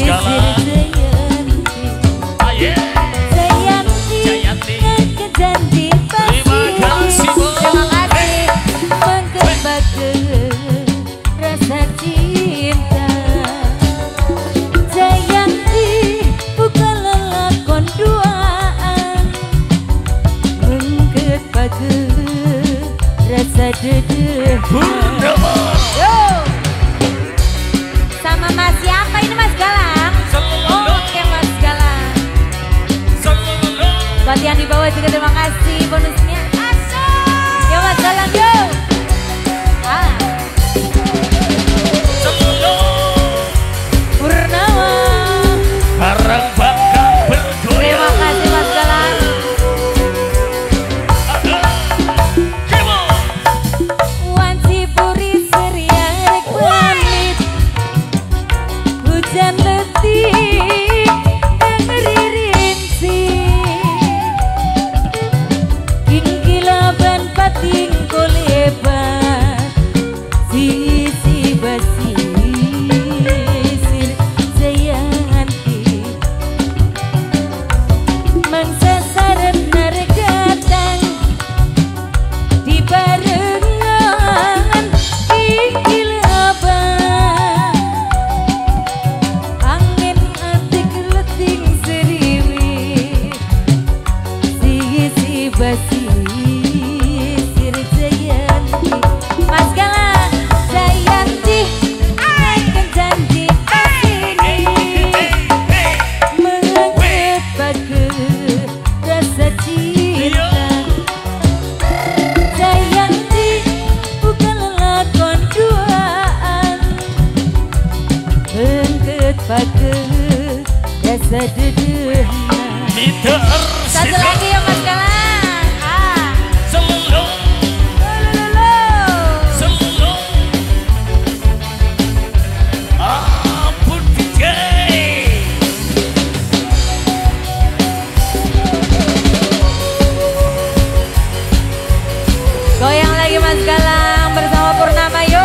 Galang. Jayanti. Terima kasih bos. Terima kasih menggembak rasa cinta. Jayanti bukan lelakon duaan, menggembak rasa dedeh. Yo, sama Mas siapa ini Mas Galang? Oke Mas Galang. Buat yang di bawah juga terima kasih bonusnya. Yo Mas Galang yo. Purnawa. Barang bangka bergoyang. Terima kasih Mas Galang. Wanci puri seria rek pamit. Hujan letih ngeririn Kingkilaban pating kolebat sisi basisir Jayanti mangsa sarep naregatang di barengan Kingkilaban angin atik leting seriwi sisi basisir Jayanti. Mas Galang, Jayanti, naikkan janji kesini, mengebak rasa cinta. Jayanti bukan lelakon duaan, mengebak rasa dedehna. Satu lagi ya Mas Galang. Goyang lagi Mas Galang bersama Purnama yo.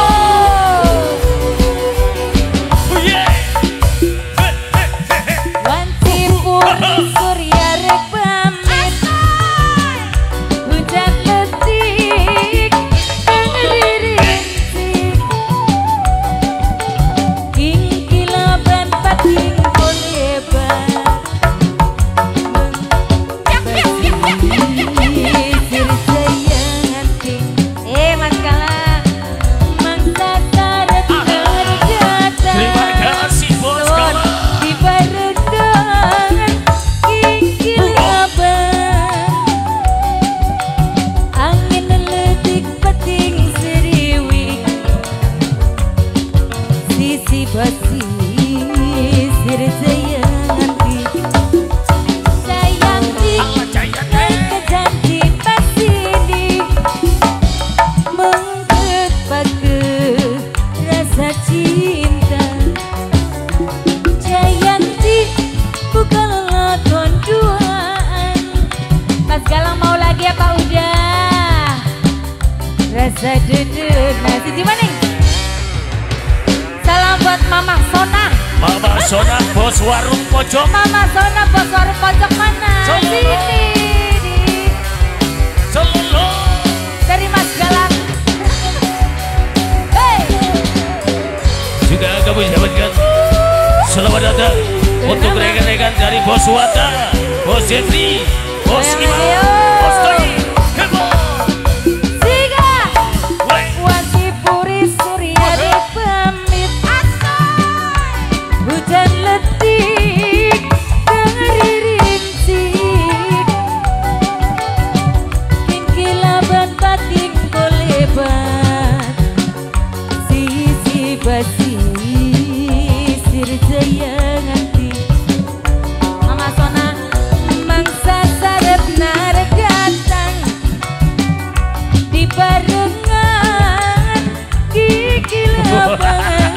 Wanci puri surya rek pamit. Hujan letik ngeririn Kingkilaban pating kolebat sir Jayanti. Mas Galang mangsa sarep terjata. Terima kasih bos Galang. Di barengan Kingkilaban angin letik peting seriwi sisi basisir Jayanti. Jayanti naikkan janji pasini, mengebak rasa cinta. Jayanti bukan lelakon duaan. Mas Galang mau lagi apa udah? Rasa dedeh. Nah, Siti Maning. Salam buat Mama Sona. Mama Sona bos warung pojok. Mama Sona bos warung pojok mana? Solo. Sini. Dari Mas Galang. Hey. Juga kami dapatkan selamat datang untuk rekan-rekan dari Bos Wata, Bos Jeffrey, Bos Imam, Bos Toy. Siga. Wanci puri surya rek pamit. Hujan letik ngeririn Kingkilaban pating kolebat sisi basisir Jayanti. Mama Sona mangsa sarep naregatang di barengan Kingkilaban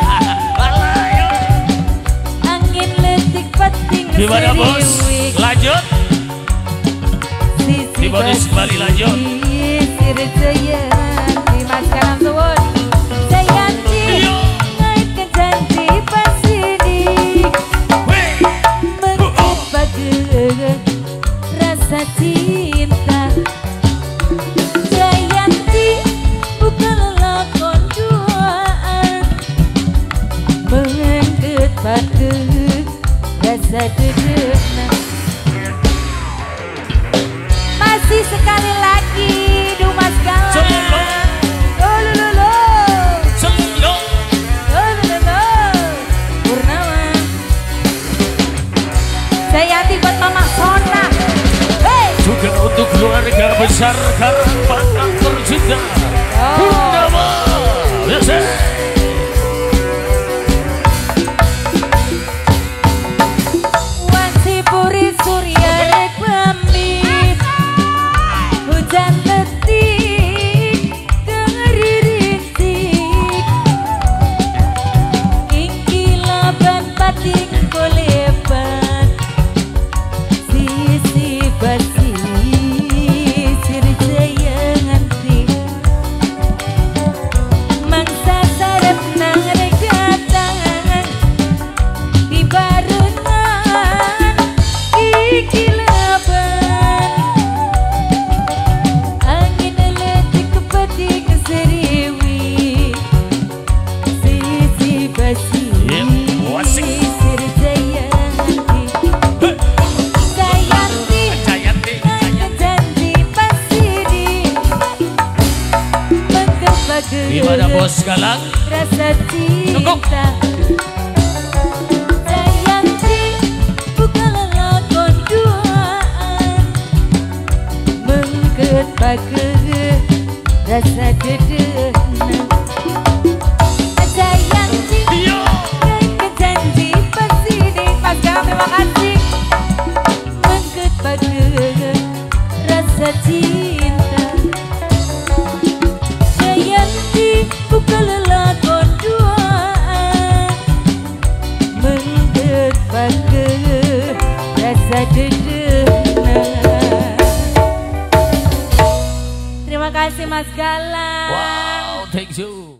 angin letik pating Gimana bos? seriwi Lanjut. sisi Di bonus kembali lanjut. basisir Jayanti. Mas Galang suwun. Jayanti naikkan janji pasini, rasa dedena. Masih sekali lagi Dumas Galang. Solo. Lolo. Solo. Lolo. Purnama. Sayanti buat Mama Sona. Hey. Juga untuk keluarga besar Karangbatang tercinta. Purnama. Biasa. Puri surya rek pamit, hujan letik dengeri rintik, ingkilaban pating bolepan, sisi basi sirjaya nganti, mangsa sarap nang rek datang di barengan. Kilaban angin letik kepetik seriwi sisi basi sirjaya nganti Jayanti pasidi menggebager di mana Bos Galang rasa cinta. Bager rasa dedena. Jayanti ke janji pasidi. Mas Galang terima kasih. Mengget bager rasa cinta. Jayanti buka lelakon duaan. Mengget bager rasa dedena. Terima kasih Mas Galang. wow thank you.